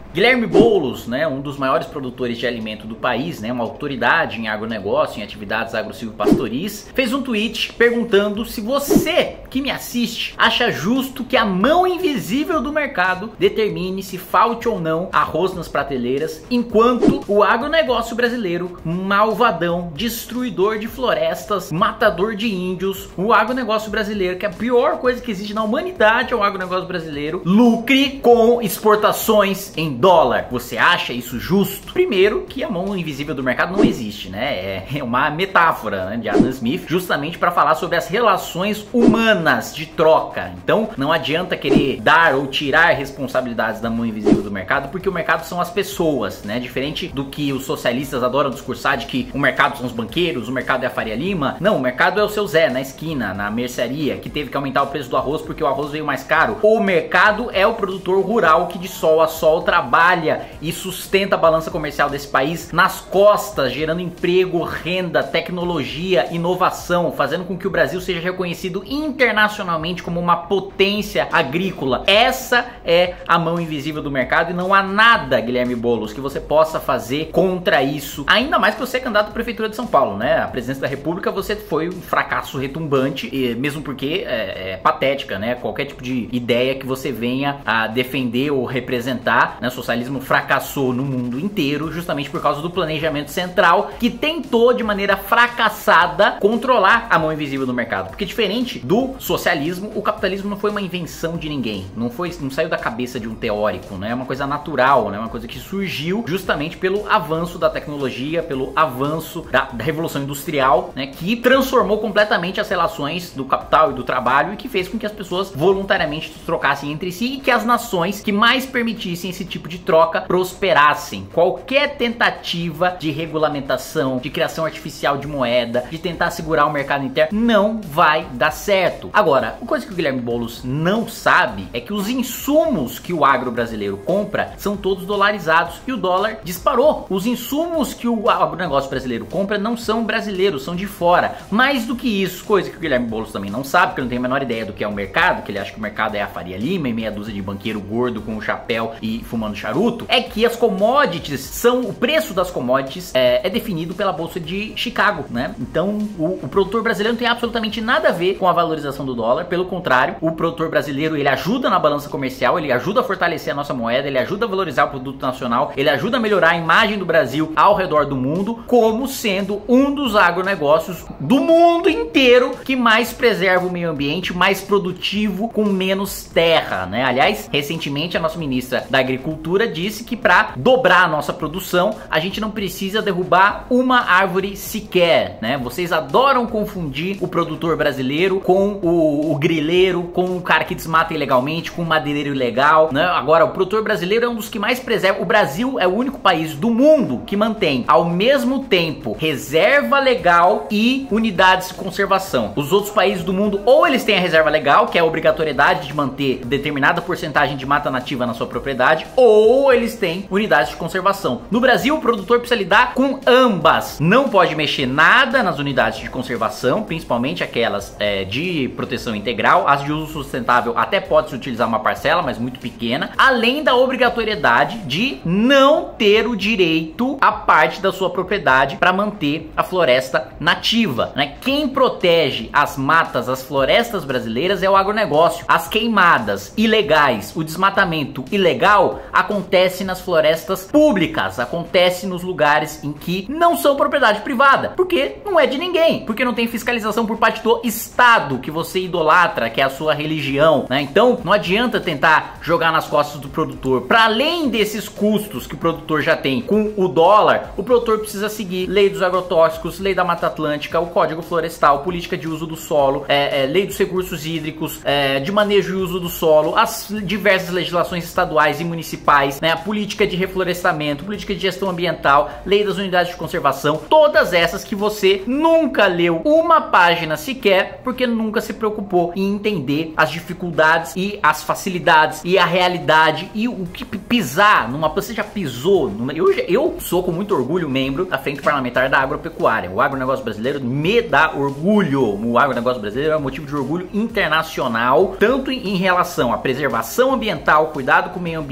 Guilherme Boulos, né, um dos maiores produtores de alimento do país, né, uma autoridade em agronegócio, em atividades agro-silvopastoris, fez um tweet perguntando se você que me assiste acha justo que a mão invisível do mercado determine se falte ou não arroz nas prateleiras, enquanto o agronegócio brasileiro, malvadão, destruidor de florestas, matador de índios, o agronegócio brasileiro, que é a pior coisa que existe na humanidade, é o agronegócio brasileiro, lucre com exportações em dólar. Você acha isso justo? Primeiro, que a mão invisível do mercado não existe, né? É uma metáfora, né, de Adam Smith, justamente para falar sobre as relações humanas de troca. Então, não adianta querer dar ou tirar responsabilidades da mão invisível do mercado, porque o mercado são as pessoas, né? Diferente do que os socialistas adoram discursar de que o mercado são os banqueiros, o mercado é a Faria Lima. Não, o mercado é o seu Zé na esquina, na mercearia, que teve que aumentar o preço do arroz porque o arroz veio mais caro. O mercado é o produtor rural que de sol a sol trabalha e sustenta a balança comercial desse país nas costas, gerando emprego, renda, tecnologia, inovação, fazendo com que o Brasil seja reconhecido internacionalmente como uma potência agrícola. Essa é a mão invisível do mercado e não há nada, Guilherme Boulos, que você possa fazer contra isso. Ainda mais que você é candidato à Prefeitura de São Paulo, né? A presidência da República você foi um fracasso retumbante, mesmo porque é patética, né? Qualquer tipo de ideia que você venha a defender ou representar, né? O socialismo fracassou no mundo inteiro justamente por causa do planejamento central que tentou de maneira fracassada controlar a mão invisível do mercado. Porque diferente do socialismo, o capitalismo não foi uma invenção de ninguém, não saiu da cabeça de um teórico, né? É uma coisa natural, né? Uma coisa que surgiu justamente pelo avanço da tecnologia, pelo avanço da revolução industrial, né? Que transformou completamente as relações do capital e do trabalho e que fez com que as pessoas voluntariamente trocassem entre si e que as nações que mais permitissem esse tipo de troca prosperassem. Qualquer tentativa de regulamentação, de criação artificial de moeda, de tentar segurar o mercado interno, não vai dar certo. Agora, uma coisa que o Guilherme Boulos não sabe é que os insumos que o agro brasileiro compra são todos dolarizados e o dólar disparou. Os insumos que o agronegócio brasileiro compra não são brasileiros, são de fora. Mais do que isso, coisa que o Guilherme Boulos também não sabe, porque ele não tem a menor ideia do que é o mercado, que ele acha que o mercado é a Faria Lima e meia dúzia de banqueiro gordo com o chapéu e fumando charuto, é que as commodities o preço das commodities é definido pela Bolsa de Chicago, né? Então o produtor brasileiro não tem absolutamente nada a ver com a valorização do dólar, pelo contrário, o produtor brasileiro ele ajuda na balança comercial, ele ajuda a fortalecer a nossa moeda, ele ajuda a valorizar o produto nacional, ele ajuda a melhorar a imagem do Brasil ao redor do mundo, como sendo um dos agronegócios do mundo inteiro que mais preserva o meio ambiente, mais produtivo, com menos terra, né? Aliás, recentemente a nossa ministra da Agricultura disse que para dobrar a nossa produção, a gente não precisa derrubar uma árvore sequer, né? Vocês adoram confundir o produtor brasileiro com o grileiro, com o cara que desmata ilegalmente, com o madeireiro ilegal, né? Agora, o produtor brasileiro é um dos que mais preserva. O Brasil é o único país do mundo que mantém, ao mesmo tempo, reserva legal e unidades de conservação. Os outros países do mundo, ou eles têm a reserva legal, que é a obrigatoriedade de manter determinada porcentagem de mata nativa na sua propriedade, ou eles têm unidades de conservação. No Brasil, o produtor precisa lidar com ambas. Não pode mexer nada nas unidades de conservação, principalmente aquelas de proteção integral. As de uso sustentável até pode-se utilizar uma parcela, mas muito pequena. Além da obrigatoriedade de não ter o direito a parte da sua propriedade para manter a floresta nativa, né? Quem protege as matas, as florestas brasileiras é o agronegócio. As queimadas ilegais, o desmatamento ilegal acontece nas florestas públicas, acontece nos lugares em que não são propriedade privada, porque não é de ninguém, porque não tem fiscalização por parte do Estado que você idolatra, que é a sua religião, né? Então não adianta tentar jogar nas costas do produtor. Para além desses custos que o produtor já tem com o dólar, o produtor precisa seguir lei dos agrotóxicos, lei da Mata Atlântica, o Código Florestal, política de uso do solo, lei dos recursos hídricos, de manejo e uso do solo, as diversas legislações estaduais e municipais, né? A política de reflorestamento, política de gestão ambiental, lei das unidades de conservação, todas essas que você nunca leu uma página sequer, porque nunca se preocupou em entender as dificuldades e as facilidades e a realidade e o que pisar numa... Você já pisou numa... Eu sou com muito orgulho membro da Frente Parlamentar da Agropecuária. O agronegócio brasileiro me dá orgulho. O agronegócio brasileiro é um motivo de orgulho internacional, tanto em relação à preservação ambiental, cuidado com o meio ambiente,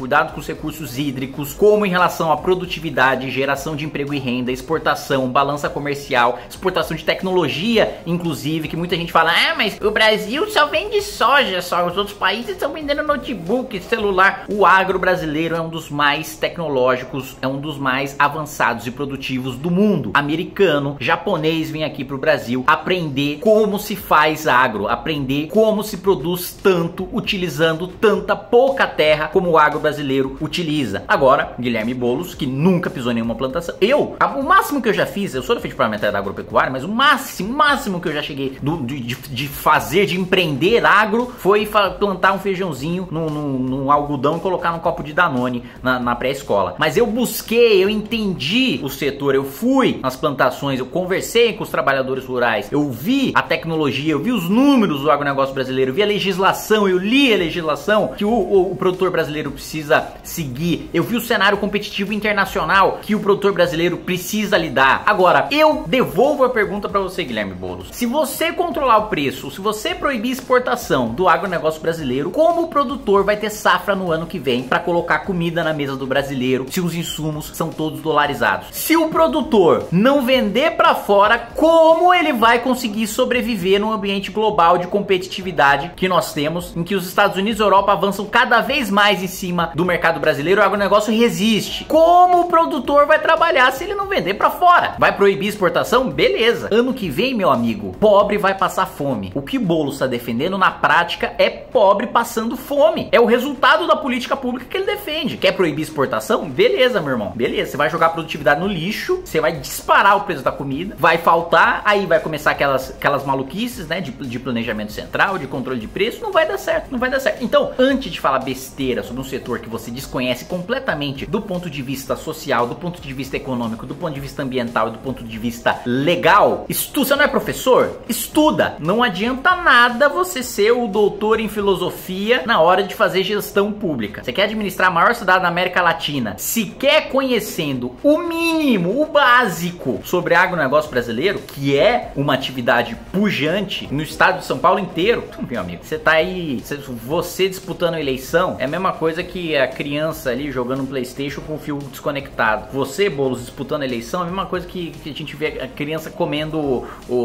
cuidado com os recursos hídricos, como em relação à produtividade, geração de emprego e renda, exportação, balança comercial, exportação de tecnologia, inclusive, que muita gente fala, mas o Brasil só vende soja, só os outros países estão vendendo notebook, celular. O agro brasileiro é um dos mais tecnológicos, é um dos mais avançados e produtivos do mundo. Americano, japonês vem aqui pro Brasil aprender como se faz agro, aprender como se produz tanto, utilizando tanta pouca terra como o agro brasileiro utiliza. Agora, Guilherme Boulos, que nunca pisou em nenhuma plantação. O máximo que eu já fiz, eu sou da frente parlamentar da agropecuária, mas o máximo que eu já cheguei de fazer, de empreender agro, foi plantar um feijãozinho num algodão e colocar num copo de Danone na pré-escola. Mas eu busquei, eu entendi o setor, eu fui nas plantações, eu conversei com os trabalhadores rurais, eu vi a tecnologia, eu vi os números do agronegócio brasileiro, eu vi a legislação, eu li a legislação que o produtor brasileiro precisa seguir, eu vi o cenário competitivo internacional que o produtor brasileiro precisa lidar. Agora, eu devolvo a pergunta para você, Guilherme Boulos. Se você controlar o preço, se você proibir exportação do agronegócio brasileiro, como o produtor vai ter safra no ano que vem para colocar comida na mesa do brasileiro se os insumos são todos dolarizados? Se o produtor não vender para fora, como ele vai conseguir sobreviver num ambiente global de competitividade que nós temos, em que os Estados Unidos e a Europa avançam cada vez mais em cima do mercado brasileiro? O agronegócio resiste. Como o produtor vai trabalhar se ele não vender para fora? Vai proibir exportação? Beleza. Ano que vem, meu amigo, pobre vai passar fome. O que Boulos está defendendo na prática é pobre passando fome. É o resultado da política pública que ele defende. Quer proibir exportação? Beleza, meu irmão. Beleza. Você vai jogar a produtividade no lixo, você vai disparar o preço da comida, vai faltar, aí vai começar aquelas maluquices, né, de planejamento central, de controle de preço. Não vai dar certo, não vai dar certo. Então, antes de falar besteira sobre um setor que você desconhece completamente do ponto de vista social, do ponto de vista econômico, do ponto de vista ambiental e do ponto de vista legal, você não é professor? Estuda. Não adianta nada você ser o doutor em filosofia na hora de fazer gestão pública. Você quer administrar a maior cidade da América Latina, sequer conhecendo o mínimo, o básico sobre agronegócio brasileiro, que é uma atividade pujante no estado de São Paulo inteiro, meu amigo, você tá aí, você disputando a eleição, é a mesma coisa que a criança ali jogando um PlayStation com o fio desconectado. Você, Boulos, disputando a eleição, é a mesma coisa que a gente vê a criança comendo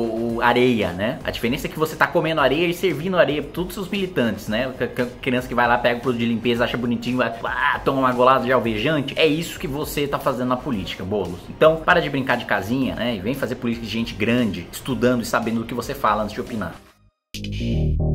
areia, né? A diferença é que você tá comendo areia e servindo areia para todos os militantes, né? A criança que vai lá, pega o produto de limpeza, acha bonitinho, vai toma uma golada de alvejante. É isso que você tá fazendo na política, Boulos. Então, para de brincar de casinha, né? E vem fazer política de gente grande, estudando e sabendo do que você fala antes de opinar.